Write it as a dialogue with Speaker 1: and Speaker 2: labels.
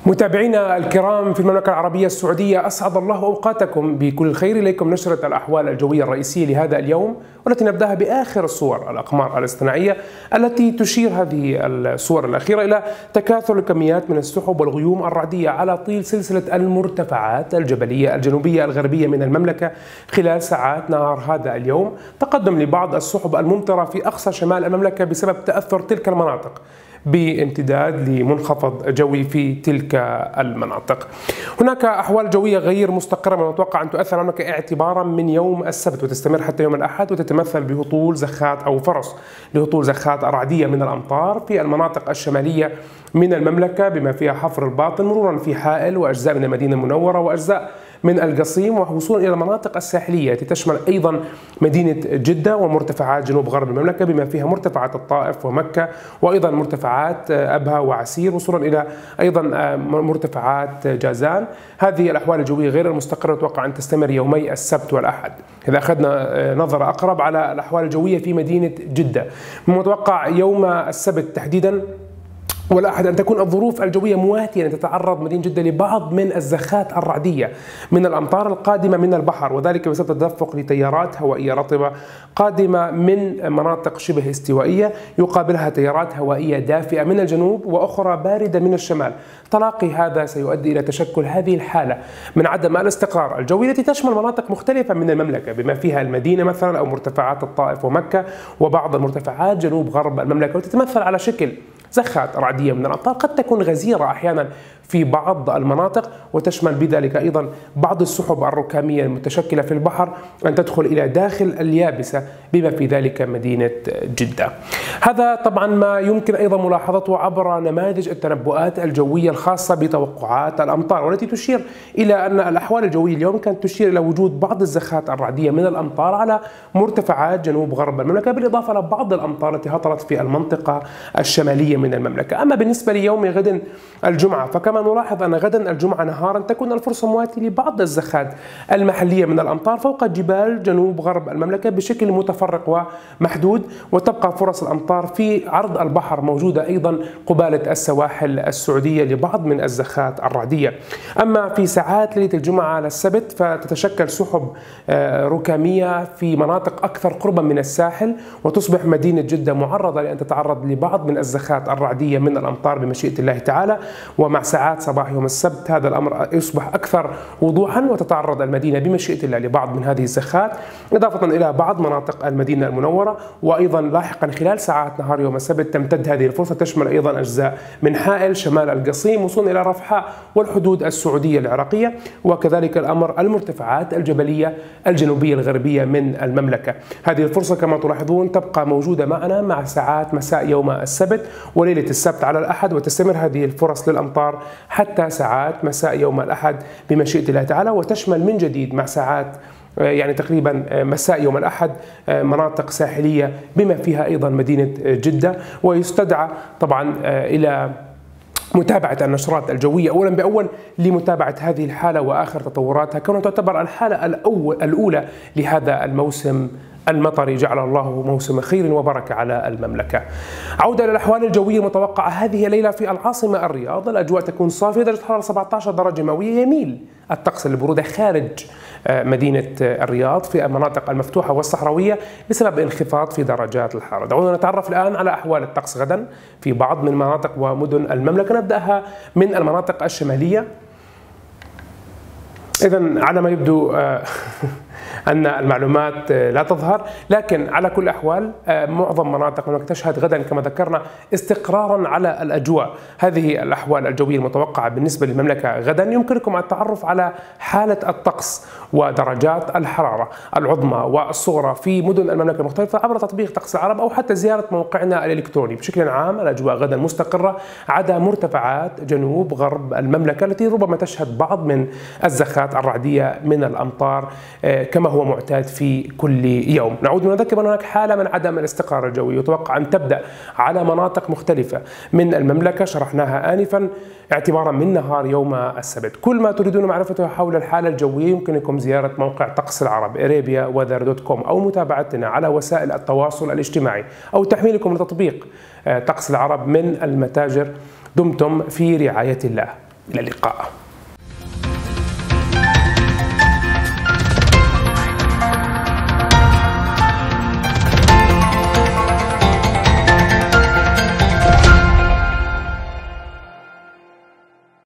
Speaker 1: متابعينا الكرام في المملكة العربية السعودية، أسعد الله أوقاتكم بكل خير. إليكم نشرة الأحوال الجوية الرئيسية لهذا اليوم، والتي نبدأها بآخر الصور الأقمار الاصطناعية التي تشير هذه الصور الأخيرة إلى تكاثر الكميات من السحب والغيوم الرعدية على طيل سلسلة المرتفعات الجبلية الجنوبية الغربية من المملكة خلال ساعات نهار هذا اليوم. تقدم لبعض السحب الممطرة في أقصى شمال المملكة بسبب تأثر تلك المناطق بامتداد لمنخفض جوي في تلك المناطق. هناك أحوال جوية غير مستقرة من المتوقع أن تؤثر على المملكة اعتبارا من يوم السبت وتستمر حتى يوم الأحد، وتتمثل بهطول زخات أو فرص لهطول زخات رعدية من الأمطار في المناطق الشمالية من المملكة بما فيها حفر الباطن مرورا في حائل وأجزاء من المدينة المنورة وأجزاء من القصيم، ووصولا إلى المناطق الساحلية التي تشمل أيضا مدينة جدة ومرتفعات جنوب غرب المملكة بما فيها مرتفعات الطائف ومكة، وأيضا مرتفعات أبها وعسير، وصولا إلى أيضا مرتفعات جازان. هذه الأحوال الجوية غير المستقرة نتوقع أن تستمر يومي السبت والأحد. إذا أخذنا نظرة أقرب على الأحوال الجوية في مدينة جدة، من المتوقع يوم السبت تحديدا والأحد أن تكون الظروف الجوية مواتية، أن تتعرض مدينة جدة لبعض من الزخات الرعدية من الأمطار القادمة من البحر، وذلك بسبب تدفق لتيارات هوائية رطبة قادمة من مناطق شبه استوائية يقابلها تيارات هوائية دافئة من الجنوب وأخرى باردة من الشمال. تلاقي هذا سيؤدي إلى تشكل هذه الحالة من عدم الاستقرار الجوي التي تشمل مناطق مختلفة من المملكة بما فيها المدينة مثلا أو مرتفعات الطائف ومكة وبعض المرتفعات جنوب غرب المملكة، وتتمثل على شكل زخات رعدية من الأمطار قد تكون غزيرة أحيانا في بعض المناطق، وتشمل بذلك أيضا بعض السحب الركامية المتشكلة في البحر أن تدخل إلى داخل اليابسة بما في ذلك مدينة جدة. هذا طبعا ما يمكن أيضا ملاحظته عبر نماذج التنبؤات الجوية الخاصة بتوقعات الأمطار، والتي تشير إلى أن الأحوال الجوية اليوم كانت تشير إلى وجود بعض الزخات الرعدية من الأمطار على مرتفعات جنوب غرب المملكة، بالإضافة لبعض الأمطار التي هطلت في المنطقة الشمالية من المملكة. أما بالنسبة ليوم غد الجمعة، فكما نلاحظ أن غدا الجمعة نهارا تكون الفرصة مواتية لبعض الزخات المحلية من الأمطار فوق جبال جنوب غرب المملكة بشكل متفرق ومحدود، وتبقى فرص الأمطار في عرض البحر موجودة أيضا قبالة السواحل السعودية لبعض من الزخات الرعدية. أما في ساعات ليلة الجمعة على السبت فتتشكل سحب ركامية في مناطق أكثر قربا من الساحل، وتصبح مدينة جدة معرضة لأن تتعرض لبعض من الزخات الرعدية من الأمطار بمشيئة الله تعالى. ومع ساعات صباح يوم السبت هذا الأمر يصبح أكثر وضوحا، وتتعرض المدينة بمشيئة الله لبعض من هذه الزخات، إضافة إلى بعض مناطق المدينة المنورة. وأيضا لاحقا خلال ساعات نهار يوم السبت تمتد هذه الفرصة، تشمل أيضا أجزاء من حائل شمال القصيم وصولا إلى رفحاء والحدود السعودية العراقية، وكذلك الأمر المرتفعات الجبلية الجنوبية الغربية من المملكة. هذه الفرصة كما تلاحظون تبقى موجودة معنا مع ساعات مساء يوم السبت وليلة السبت على الأحد، وتستمر هذه الفرص للأمطار حتى ساعات مساء يوم الأحد بمشيئة الله تعالى، وتشمل من جديد مع ساعات يعني تقريبا مساء يوم الأحد مناطق ساحلية بما فيها أيضا مدينة جدة. ويستدعى طبعا إلى متابعة النشرات الجوية أولا بأول لمتابعة هذه الحالة وآخر تطوراتها، كونها تعتبر الحالة الأولى لهذا الموسم المطري جعل الله موسم خير وبركة على المملكة. عودة إلى الأحوال الجوية المتوقعة هذه الليلة في العاصمة الرياض، الأجواء تكون صافية، درجة حرارة 17 درجة مئوية، يميل الطقس للبرودة خارج مدينة الرياض في المناطق المفتوحة والصحراوية بسبب انخفاض في درجات الحرارة. دعونا نتعرف الآن على أحوال الطقس غدا في بعض من مناطق ومدن المملكة. نبدأها من المناطق الشمالية. إذن على ما يبدو أن المعلومات لا تظهر، لكن على كل الأحوال معظم مناطق المملكة تشهد غدا كما ذكرنا استقرارا على الأجواء. هذه الأحوال الجوية المتوقعة بالنسبة للمملكة غدا. يمكنكم التعرف على حالة الطقس ودرجات الحرارة العظمى والصغرى في مدن المملكة المختلفة عبر تطبيق طقس العرب أو حتى زيارة موقعنا الإلكتروني. بشكل عام الأجواء غدا مستقرة عدا مرتفعات جنوب غرب المملكة التي ربما تشهد بعض من الزخات الرعدية من الأمطار كما هو معتاد في كل يوم. نعود ونذكر أن هناك حالة من عدم الاستقرار الجوي يتوقع أن تبدأ على مناطق مختلفة من المملكة شرحناها آنفا اعتبارا من نهار يوم السبت. كل ما تريدون معرفته حول الحالة الجوية يمكنكم زيارة موقع طقس العرب arabiaweather.com أو متابعتنا على وسائل التواصل الاجتماعي أو تحميلكم لتطبيق طقس العرب من المتاجر. دمتم في رعاية الله. إلى اللقاء.